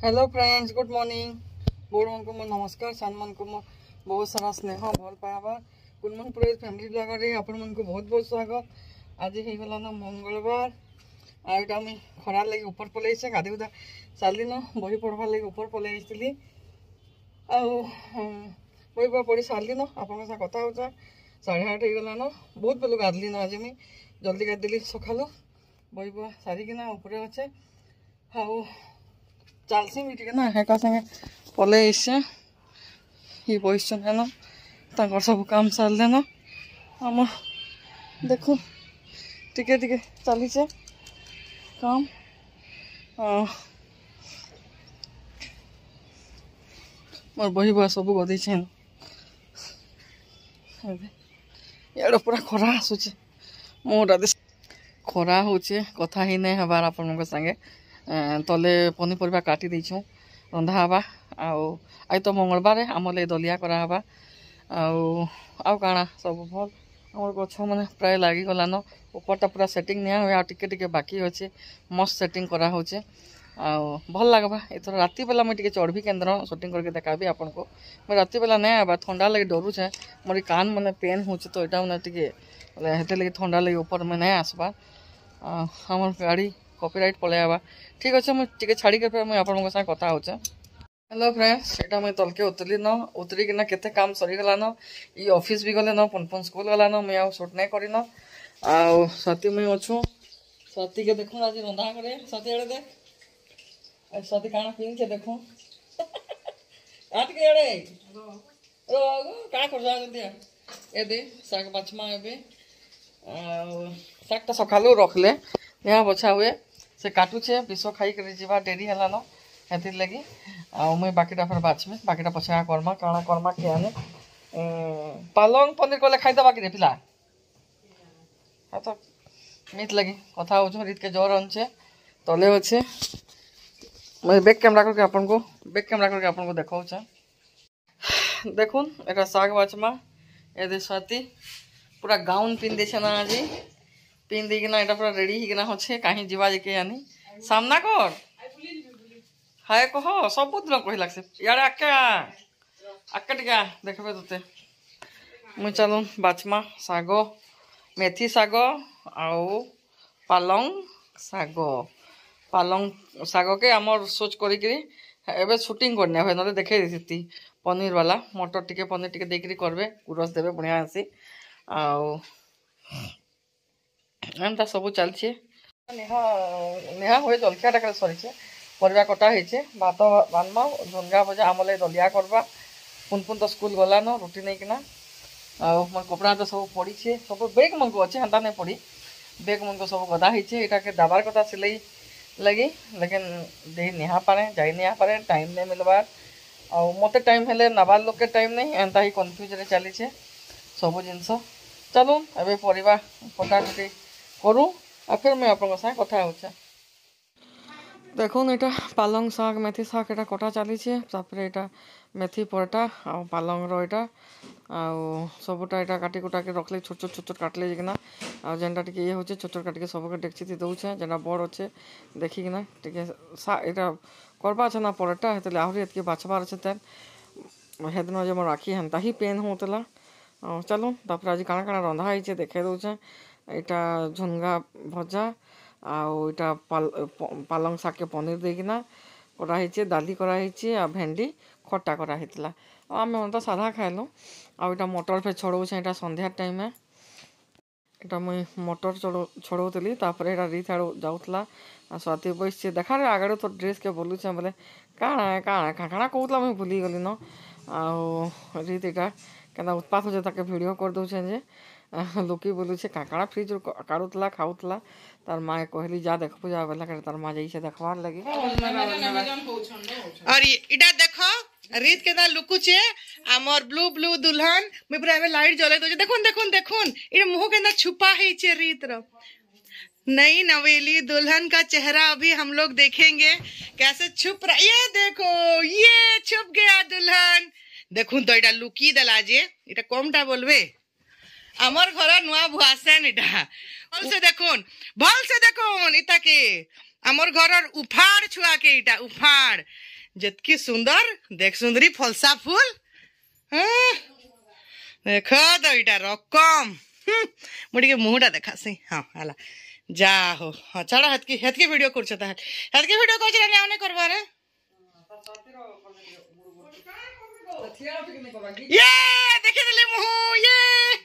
Hello friends, good morning. Board मन को मो नमस्कार, सान मन को मो बहुत सारा स्नेह भल पाइबा कुनमन पुरे फैमिली ब्लॉगर आपण मन को बहुत बहुत स्वागत। आज हो गला ना मंगलवार आईटा मुई खरार लगे ऊपर पलि से गाधी गुधा सारी न बही पढ़वार लगे ऊपर पलि बही पढ़ी सारी न आप कथा हो 8:30 हो गला न बहुत पहलू गाधली न आज मुई जल्दी गाधली सकालू बही पढ़ा सारिकिना ऊपर अच्छे हाउ चलसी भी टे ना हेका संगे पले ये बसन है ना सब काम सारे न आम देखो टिके टिके चलीचे काम मोर बही बुआ सब गदे इे पूरा खरा आसूचे मोटा खरा होचे कथा ही नहीं हबार आपण संगे तले पनीपरिया काटी देछूँ रंधा हवा आई तो मंगलवार आम लगे दलिया करावा आउ काଣା सब भल आम गछ मैंने प्राय लगिगलान ऊपरटा पूरा सेटिंग निया हुए टिके टिके बाकी अच्छे मस्त सेटिंग करा होचे भल लगवा एथर राति बेला मुझे चढ़ी केन्द्र शूटिंग करके देखाबी आपन को मैं राति बेला नहीं आवा ठंडा लगे डरुचे मोर कान मैंने पेन हो तो यहाँ मैंने टे लगे ठंडा लगे ऊपर में नहीं आसबा आम गाड़ी कॉपीराइट पलि आवा ठीक अच्छे मुझे छाड़ी फिर मुझे आपन साथ कथा हो। हेलो फ्रेंड्स, यहाँ मुझे तलके उतरली न उतरिकिना केते काम सरीगला न ये ऑफिस भी गले न पुन स्कूल गला न मुझे शूट नहीं करी न साथी मुझे अच्छू साथी के देखूँ आज रंधा करे साथी एड़े देख साथी काना पिन देखूँ आटके एड़े क्या कर दे शाग बाछमा ए शागटा सकालू रखले यहाँ बछा हुए से काटुचे विष खाई कर जीवा डेरी है न हेतिर लगी मुई बाकीटा फिर बाछमी बाकीटा पछा करमा काଣା करमा किए पालंग पनीर कले खाईदे बाकी पिला हाँ तो मीत लगी कथा हो रीत के जोर अच्छे तले अच्छे मैं बैक कैमरा करके आपन को देखा देखुन एटा साग बाचमा ए स्वाति पूरा गाउन पिन दे ना आज पिन देना यहाँ पूरा रेडी होना अच्छे कहीं जीवा जे आनी सामना कर हाय कह सब दिन कही लगे इे आके टिका देखबे तुते मुई चलू बाचमा शाग मेथी शाग आउ पालंग शाग के आमर सोच कर शूटिंग करने हुए ना देखे दी पनीर वाला मटर टिके पनीर टिके देकर करबे गुरस देवे बढ़िया आसी एमता सब चलछे नेहा हुए जलखिया सरी परिया कटा होइछे भात बानमा झुनगा भजा आम लगे दलिया करवा पुन तो स्कूल गला न रुटी नहीं किना मोर कपड़ा तो सब पड़ी सब बेग मन को अच्छे हेन्ता नहीं पड़ी बेग मन को सब गदा होइछे यहाँ के दाबार कथा सिलाई लगी लेकिन दे निहा पारे जाई नहीं पारे टाइम नहीं मिलबार मत टाइम हेले नबार लोग के टाइम नहीं एंता ही कन्फ्यूज चली सब जिनस चलू एवं परिवा कटाकटी करूँ फिर मैं आप कथा हो देखुन यहाँ पालंग शाग मेथी शाग यहाँ कटा चली यहाँ मेथी परटा आ पालंग रहा सबुटा यहाँ काटी कुटा के रखले छोट छोट काटले जिना जेनटा टे ये होचे छोट छोट काटिके सबके डेक्ची थी दौचे जेना बड़ अच्छे देखिकिना टे यहाँ करवा अच्छे ना परटा हेतु आहरी एतके बाछबार अच्छे तेल हेदिन जो मोर आखि हेन्ता ही पेन होता चलो तापर आज काଣା काଣା रंधा होइछे देखे दौचे यहाँ झुनगा भजा आटा पालंग शाग के पनीर देकिना कराई दाली कराई आ भेंडी खट्टा कराई आम तो साधा खाइलु आटा मटर फे छड़ौचे यहाँ संध्या टाइम यहाँ मुई मटर छड़ौली यहाँ रीत आड़ जाऊला स्वाति बस देखा रे आगे तो ड्रेस के बोलुचे बोले काଣା काଣା काଣା कहूला मुझे भूली गली न रीत यहाँ क्या उत्पात हो ताके वीडियो कर दौचे जे लोकी बोलुचे काकड़ा फ्रिज काड़ुला खाऊला तार माँ कहली जा देखबू जा बेला तार माँ जाइए देखबार लगी और इटा देखो रीत के लुकुचे आमर ब्लू ब्लू दुल्हन मैं पूरा लाइट जले दो देखुन देखुन देखुन ये मुंह के अंदर छुपा है रीत रो नई नवेली दुल्हन का चेहरा अभी हम लोग देखेंगे कैसे छुप रहा ये देखो ये छुप गया दुल्हन देखुन तो इटा लुकी दलाजे इटा कमटा बोलबे आमर घर नुआ भुआसेन इटा भल से देखुन इता के आमर घर उफाड़ छुआ के इटा उफाड़ जितकी सुंदर देख सुंदरी फलसा फूल हाँ देख तो इटा रकम मुझे मुहटा देखा सी हाँ हला जा हो हाँ छाड़ हेतकी वीडियो कर हेतकी वीडियो कर करवा रे ये देखि देली मुह ये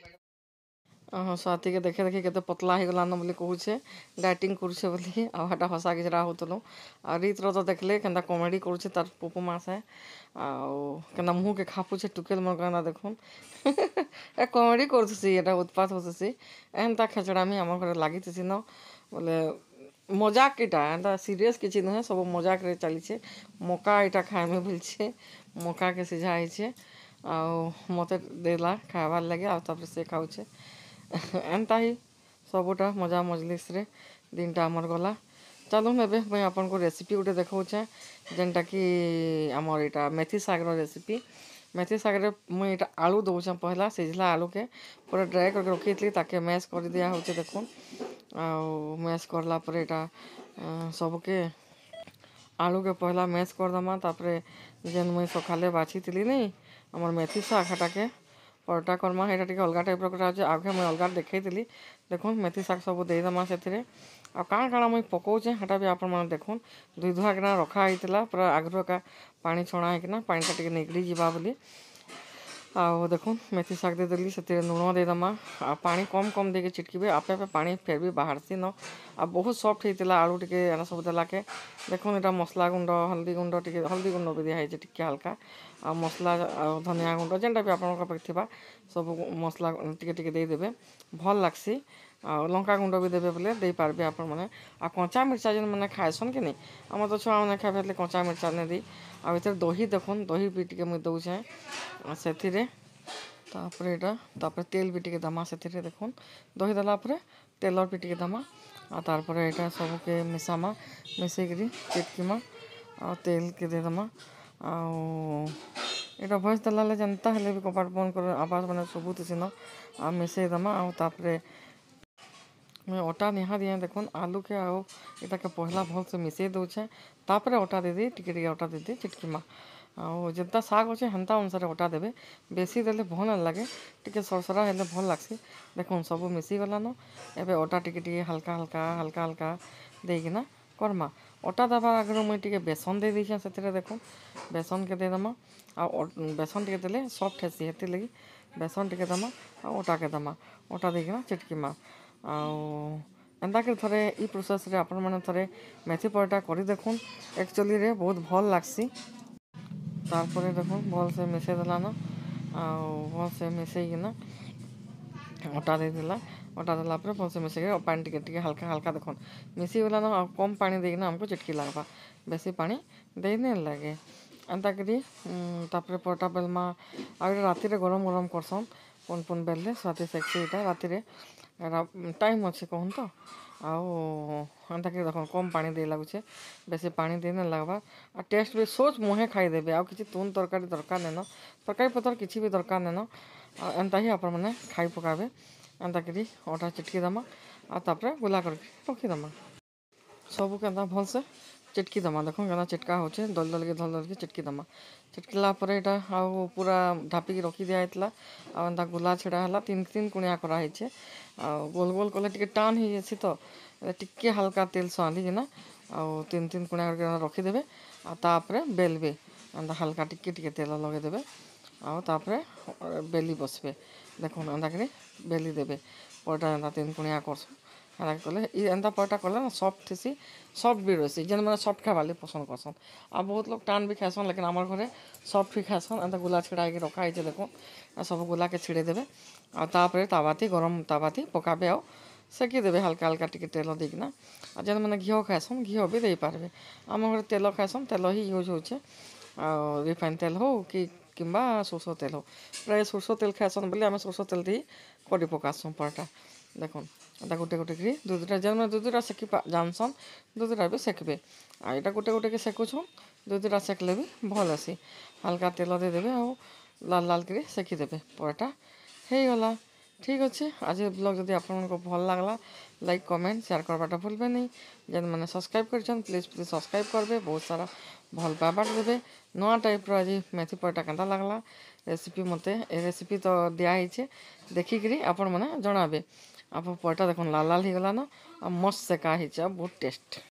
स्वाति के देखे देखे केते पतला हो गलान बोली कहूचे डाइटिंग करुचे बोली आटा हसा गिजरा होतलो आ रीत तो देखले केनता कॉमेडी करुचे तार पुपु मास है केना मुँह के खापुचे टुकेल मन कहना देखुन ए कॉमेडी करथसी एटा उत्पात होतसी एनता खेचड़ा में हमर घरे लागितसी न बोले मजाक इटा एनता सीरियस किछि न सब मजाक रे चली छे मका इटा खाए में भइल छे मका के सिझाई छे आ मते देला खाबार लगे आ तापर से खाउछे एंता ही सबुटा मजा मजलिस रे दिनटा आमर गला चलो एबे मैं आपन को रेसिपी गोटे देखौछे जेनटा कि आमर इटा मेथी सागर रेसिपी मेथी सागर मुई इटा आलू दउछे पहला सिझला आलू के पूरा ड्राई करके रखीथली ताके मैश कर दिया होचे देखुन आ मैश करला पर इटा सबके आलू के पहला मैश कर दमा तापरे जेन मुई सखाले बाछी थिली नहीं आमर मेथी साग हटा के परटा करमा एटा टिके अलगा टाइप रो जे आगे मैं अलगा देखैतिली देखुन मेथी साग सब दे दमा सेथिरे आ काण काण मुई पकोचे हटा भी आपन मन देखुन दुई धुआ के रखा होइतिला पूरा आग्रो का पानी छणा है कि ना पानी टिके निगड़ी जीवा बोली आ देखुन मेथी साग दे देली सेथिरे लूण दे दमा आ पानी कम कम देके चिटकीबे आपे आपे पानी फेर भी बाहरसी न आ बहुत सॉफ्ट होइतिला आलू टिके एना सब देला के देखुन एटा मसला गुंड हल्दी गुंड टिके हल्दी गुंड भी दिया है टिके हल्का आ मसला धनिया गुंड जेनटा भी आपन का थिबा सब मसला टिके टिके दे देबे भल लागसी आ लंका गुंड भी देबे बोले दे पारबे आपन माने आ कंचा मिर्चा जेन माने खायसन कि नहीं हम तो छुआ माने खाबे कंचा मिर्चा ने दी आ भीतर दही देखुन दही भी टिके मुई दउछे सेथिरे तापरे एटा तापरे तेल भी टिके दमा सेथिरे देखुन दही दला परे तेल भी टिके दमा आ तारपरे एटा सब के मिसामा मिसेई करी चिटकीमा आ तेल के दे दमा आ एटा भइस दलाले जनता हेले भी कपाट बंद कर आवाज माने सबूत सिन आ मिसेई दमा आ तापरे मैं अटा निहा दिए देखुन आलू के आओ एटा के पहला भल से मिसेई दउछे तापरे अटा दे दी टिके टिके अटा दे दी चिटकीमा आ जेता साग होचे हंता अनुसार अटा देबे बेसी देले भल न लागे टिके सरसरा हेले भल लागसी देखुन सब मिसी गला न एबे अटा टिके टिके हल्का हल्का हल्का हल्का देगी ना करमा अटा दबा आगे मुई टिके बेसन दे दीछे सेतिरे देखुन बेसन के दे दमा आ बेसन टिके देले सॉफ्ट हेसी हेती लगी बेसन टिके दमा आ अटा के दमा अटा देगी ना चिटकीमा आ एंता के थरे ई प्रोसेस रे आपन माने थरे मेथी परोटा करी देखुन एक्चुअली रे बहुत भल लागसी तारपरे देखुन भल से मिसे देला ना आ भल से मिसेई ना अटा दे देला अटा देला पर भल से मिसे के पानी टिके टिके हल्का हल्का देखुन मिसी वाला ना कम पानी देगी ना हमको चिटकी लागबा बेसी पानी दे नहीं लगे एंता करी तापरे परोटा बेलमा आ राती रे गरम गरम करसन पुन पुन बेलले स्वाति सेक्सी इटा राती रे टाइम अच्छे कहूँ तो आंता कि देख कम पानी दे लगुचे बेसी पानी दे नहीं लगवा आ टेस्ट भी सोच मुहे खाईदेवे आ कि तुन तरकारी दरकार नहीं तरकारी पतर किसी भी दरकार नहीं एंता ही आप खाई पकाबे एंता कि अटा चिटकी दमा आपर गुला करके रखीदमा सबू के भल से चिटकी दमा देख के चिटका होचे दल दल के चिटकी दमा चिटकिला यहाँ आउ पूरा ढापिकी रखी दिया आ गुला छिड़ा है तीन तीन कुणिया कराई गोल गोल कले टिके टान हो जाए तो टिके हल्का तेल सांधिकिना आ तीन तीन कुणिया करके रखीदेवे आपर बेलबे एंता हल्का टिके टिके तेल लगेदेवे आपर बेली बसबे देख एंता कर बेली देवे परोटा एंता तीन कुणिया करसुँ हेला कले एंता परोटा कले ना सॉफ्ट थी सॉफ्ट भी रही जेन मैंने सॉफ्ट खावाले पसंद करसन आ बहुत लोग टान भी खाएसन लेकिन आम घरे सॉफ्ट भी खाएसन एंता गुला छिड़ा के रखा है देखो सब गुला के छिड़े देवे आपर तावाती गरम तावाती पकाबे आ सेकी देवे हल्का हल्का टिके तेल देना आ जेन मैंने घी खाएसन घी भी दे पारे आम घर तेल खाएसन तेल ही यूज होचे रिफाइन तेल हो कि किंबा सोरसो तेल हो प्राय सोरसो तेल खाएसन बोले आम सोरसो तेल दी कर पकासुँ परोटा देखो एटा गोटे गोटे करी दुईटा जेन मैंने दुईटा सेकी जानसन दुईटा भी सेकबे आ यहाँ गोटे गोटे के सेकुछन दुईटा सेकले भी भल आसी हल्का तेल दे देवे आ लाल लाल कर सेकीदेवे परोटा हो गला ठीक अच्छे आज ब्लॉग जदि आपको भल लगला लाइक कमेंट शेयर करवाटा भूलबे नहीं जेन मैंने सब्सक्राइब कर प्लीज प्लीज सब्सक्राइब करबे बहुत सारा भल पाइबार देवे नुआ टाइप आज मेथी परोटा केनता लगला रेसिपी मते ए रेसिपी तो दिखाई देखिकी आपण मैंने जनाबे आप परोटा देखो लाल लाल हो गलान मस्त सेका बहुत टेस्ट।